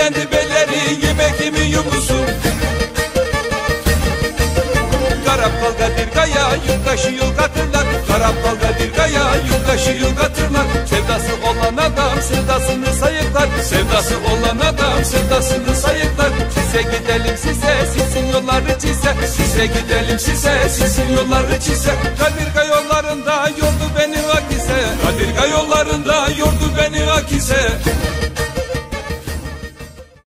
efendi beyleri yemek mi yumusun? Karapal Kadir Kaya yurttaşı yol katırlar. Karapal Kadir Kaya yurttaşı yol katırlar. Sevdası olan adam sevdasını sayıklar. Sevdası olan adam sevdasını sayıklar. Size gidelim size sizin yolları çize. Size gidelim size sizin yolları çize. Kadirga yollarında yordu beni Akise. Kadirga yollarında yordu beni Akise.